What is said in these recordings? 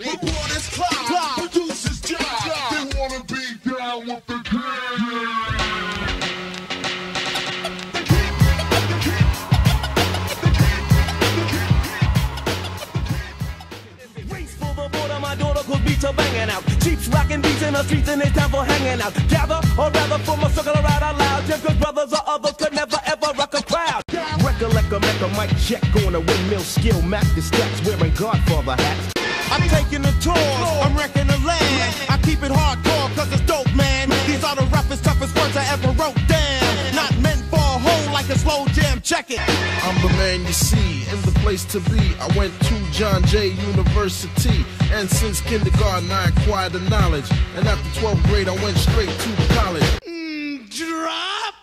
Reporters climb, producers jive. They wanna be down with the Race for the border, my daughter could beats are banging out. Cheeks rocking beats in the streets and it's time for hanging out. Gather, or rather form a circle around out loud. Just cause brothers or others could never ever rock a crowd. Recollect a make a mic check on a windmill skill. Map the steps wearing Godfather hats. I'm taking the tours, I'm wrecking the land. I keep it hardcore cause it's dope, man. These are the roughest, toughest words I ever wrote down. Not meant for a hole like a slow jam, check it. I'm the man you see, in the place to be. I went to John Jay University, and since kindergarten I acquired the knowledge. And after 12th grade I went straight to college. Drop!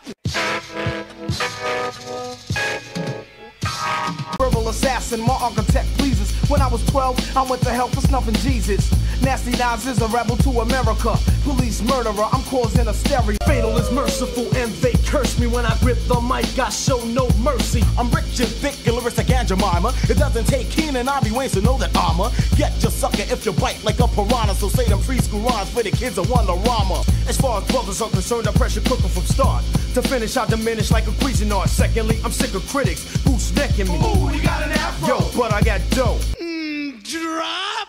Verbal assassin, my architect pleases. When I was 12, I went to hell for snuffing Jesus. Nasty Nas is a rebel to America. Police murderer, I'm causing hysteria. Fatal is merciful and they curse me when I grip the mic. I show no mercy. I'm rich and thick and lyrics like Aunt Jemima. It doesn't take Keenan Ivory Wayne to know that I'ma get your sucker if you bite like a piranha. So say them preschool rhymes for the kids of Wonderama. As far as brothers are concerned, I pressure cook 'em from start to finish. I diminish like a Cuisinart. Secondly, I'm sick of critics who's necking me. Ooh, you got an afro. Yo, but I got dough. Drop.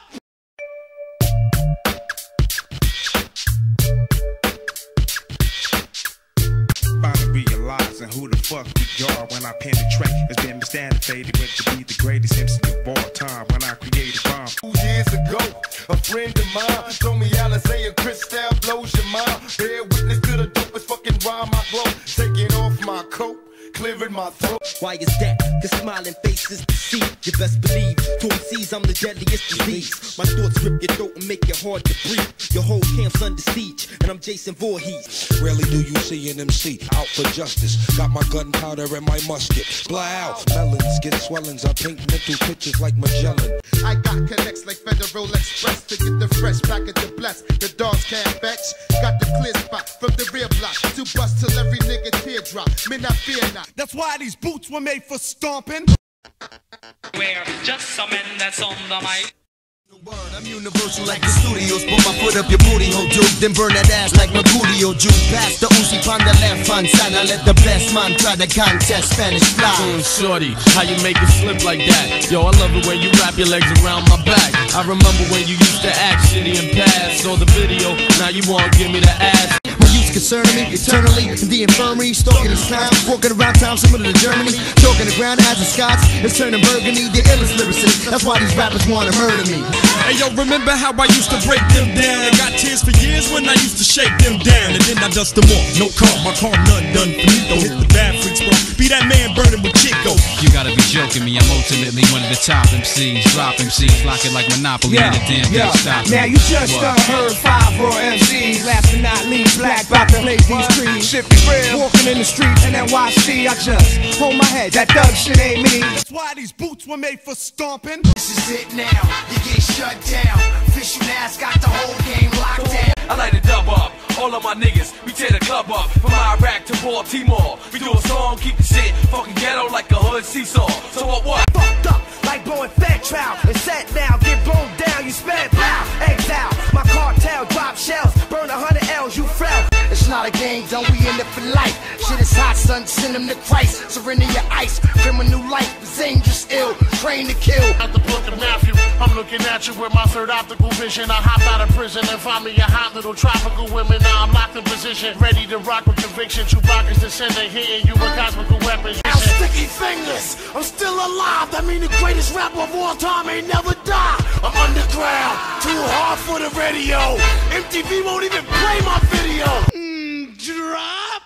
Finally realizing who the fuck we are when I penetrate. It's been faded went to be the greatest MC of all time when I created rhyme. 2 years ago, a friend of mine told me Alizé and Cristal blows your mind. Bear witness to the dopest fucking rhyme I blow. Taking off my coat, clearing my throat. Why is that? The smiling face is deceit. You best believe to MCs I'm the deadliest disease. My thoughts rip your throat and make it hard to breathe. Your whole camp's under siege, and I'm Jason Voorhees. Rarely do you see an MC out for justice. Got my gunpowder and my musket. Fly out, melons get swellings. I paint mental pictures like Magellan. I got connects like Federal Express to get the fresh package to bless. The dogs can't fetch. Got the clear spot from the rear block to bust till every nigga teardrop. Men I fear not. That's why these boots were made for stomping. We're just some men that's on the mic. I'm universal like the studios. Put my foot up your booty hole, dude. Then burn that ass like Mercurio, Jude. Pass the Uzi on the left hand side. I let the best man try the contest. Spanish fly. Shorty, how you make it slip like that? Yo, I love it when you wrap your legs around my back. I remember when you used to act shitty and pass. Saw the video, now you wanna give me the ass. Concerning me eternally in the infirmary, stalking the clown, walking around town similar to Germany, choking the ground as the Scots, it's turning burgundy, the illest lyricist. That's why these rappers wanna murder me. Hey yo, remember how I used to break them down? I got tears for years when I used to shake them down, and then I dust them off. No calm, my calm none done for me. Don't hit the bad freaks, bro. Be that man burning with Chico. You gotta be joking me. I'm ultimately one of the top MCs. Drop MCs, lock it like Monopoly. Yeah, the damn thing stop. Now you just heard 5 raw MCs. Last but not least, Black about to play these trees. Shit be real. Walking in the street and NYC, I just hold my head. That thug shit ain't me. That's why these boots were made for stomping. This is it now. You get shut down. Official Nas got the whole game locked down. I like to dub up. All of my niggas, we tear the club up. From Iraq to Baltimore, we do a song, keep the shit fucking ghetto like a hood seesaw. So what? Fucked up like blowing Fairchild. And set down, get blown down, you sped pow. Exile, my cartel drop shells, burn 100 L's, you fell. It's not a game, don't we in it for life? Shit is hot, son, send him to Christ. Surrender your ice, criminal life is dangerous, ill, trained to kill. At the book of Matthew, I'm looking at you with my third optical vision. I hopped out of prison and found me a hot little tropical women. Now I'm locked in position, ready to rock with conviction. Chewbacca's descendant, hitting you with cosmical weapons. Now sticky fingers, I'm still alive. That mean the greatest rapper of all time ain't never die. I'm underground, too hard for the radio. MTV won't even play my video. Drop.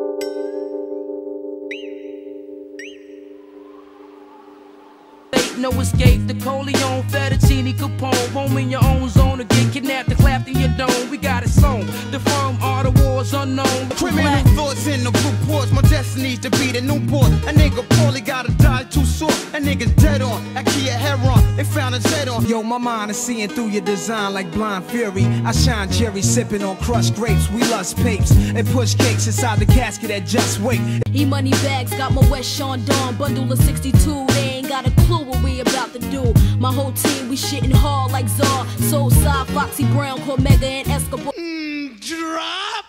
No escape, the Corleone, Fettuccine, Capone. Home in your own zone to get kidnapped and clapped in your dome. We got it sewn, the firm are the wars unknown. Criminal thoughts in the reports, my destiny's to be the Newport. A nigga poorly gotta die too short. That nigga's dead on, that Kia Heron, they found his head on. Yo, my mind is seeing through your design like blind fury. I shine Jerry sipping on crushed grapes. We lust papes and push cakes inside the casket at Just Wait. E-money bags, got my West Sean Dawn bundle of 62. They ain't ain't got a clue what we about to do. My whole team, we shitting hard like Czar. Soulside, Foxy Brown, Cormega, and Escobar. Drop!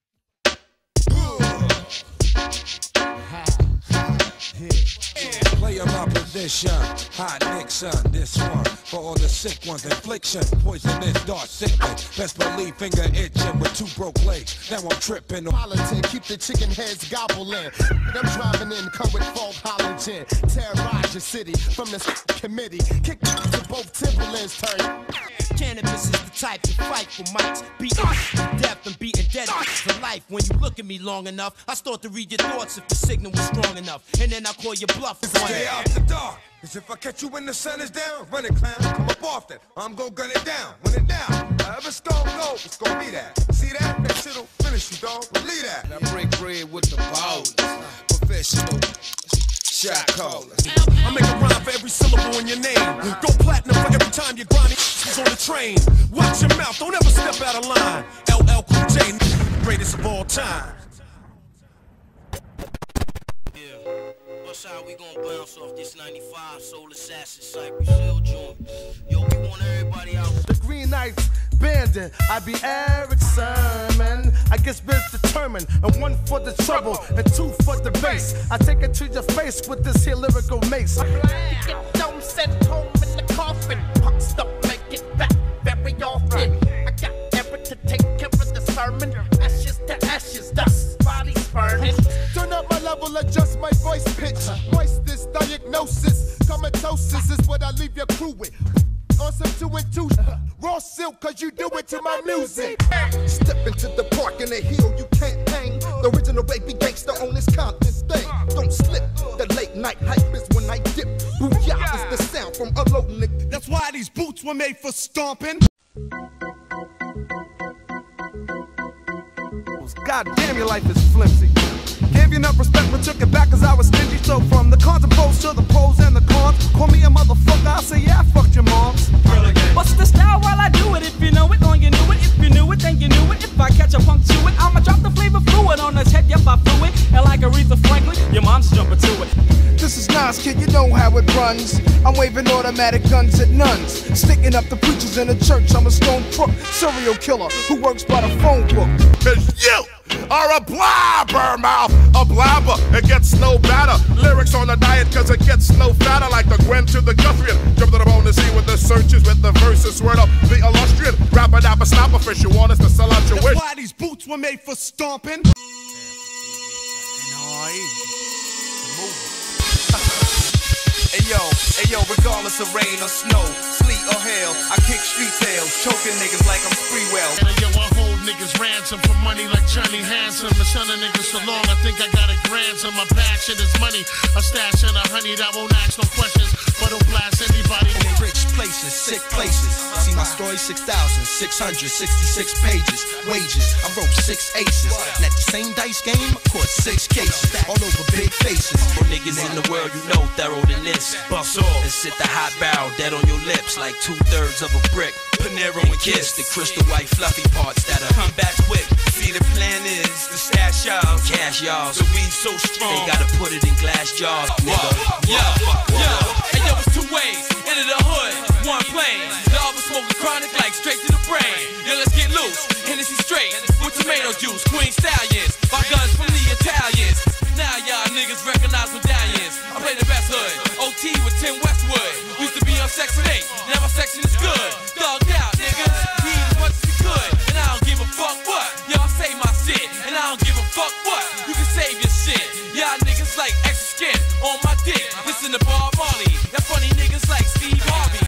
Play my position, hot Nixon, this one for all the sick ones, infliction, poisonous, dark sickness. Best believe finger itching with 2 broke legs. Now I'm tripping. Politic, keep the chicken heads gobbling. I'm driving in, come with full halogen. Terrorize your city from this committee. Kick to both Timberlands turn. Cannabis is the type to fight for mics, beating death and beating dead for life. When you look at me long enough, I start to read your thoughts if the signal was strong enough, and then I call your bluff. Stay out the dark, cause if I catch you when the sun is down, run it, clown, come up off that. I'm gon' gun it down, when it down. However it's gon' go, it's gon' be that. See that? That shit'll finish you, dog. Believe that. I break bread with the ballers, professional shot callers. I make a rhyme for every syllable in your name. Go platinum for every time your grinding is on the train. Watch your mouth, don't ever step out of line. LL Cool J, greatest of all time. What's how we gon' bounce off this 95 Soul Assassin Cypress Hill joint? Yo, we want everybody out. The Green Knights bandit, I be Eric Sermon. I guess best determined, and 1 for the trouble, and 2 for the bass. I take it to your face with this here lyrical mace. Don't send home in the coffin. Punks don't make it back very often. I got Eric to take care of the sermon. Ashes to ashes, dust, bodies burning. Turn up my level, adjust my voice pitch. Voice this diagnosis. Comatosis is what I leave your crew with. On some 2 and 2, raw silk, cause you do it to my music. Step into the park in the hill, you can't hang. The original baby gangster on this Compton thing. Don't slip, the late night hype is when I dip. Booyah is the sound from unloading it. That's why these boots were made for stomping. God damn, your life is flimsy. Gave you enough respect, but took it back cause I was stingy. So from the cons and pros to the pros and the cons, call me a motherfucker, I say yeah, I fucked your moms. What's the style while I do it? If you know it, then you knew it. If you knew it, then you knew it. If I catch a punk to it, I'ma drop the flavor fluid on his head, yep, I flew it. And like Aretha Franklin, your mom's jumping to it. This is Nas, kid, you know how it runs. I'm waving automatic guns at nuns, sticking up the preachers in the church. I'm a stone crook, serial killer who works by the phone book. Cause you are a blabbermouth, a blabber, it gets no better. Lyrics on a diet cause it gets no fatter. Like the Gwen to the Guthrie, jump to the bone to see what the search is with the verses. Word up, the illustrious rapper dapper snapper fish. You want us to sell out your wish. That's why these boots were made for stomping. Ayo, regardless of rain or snow, sleet or hail, I kick street tales, choking niggas like I'm Spreewell. Yo, I hold niggas ransom for money like Johnny Handsome. The son of niggas so long, I think I got a grandson. My passion is money, a stash and a honey that won't ask no questions, but don't blast anybody. In rich places, sick places. See my story, 6,666 pages. Wages, I wrote 6 aces. And at the same dice game, I caught 6 cases. All over big faces. More niggas in the world, you know, thorough than this. Bust off and sit the hot barrel dead on your lips like 2/3 of a brick. Panero and Kiss, the crystal white fluffy parts that'll come back quick. See, the plan is to stash y'all, cash y'all. So we so strong, they gotta put it in glass jars, nigga. Hey yo, it's 2 ways into the hood, 1 plane. The other smoking chronic like straight to the brain. Yo, let's get loose, Hennessy straight with tomato juice, Queen Stallions. My guns from the Italians. Now y'all niggas recognize medallions. I play the best hood, OT with Tim Westwood. Used to be on Section 8, now my section is good. Thugged out, niggas, we eat as much as we could. And I don't give a fuck what, y'all say my shit. And I don't give a fuck what, you can save your shit. Y'all niggas like extra skin on my dick. Listen to Bob Marley, that funny niggas like Steve Harvey.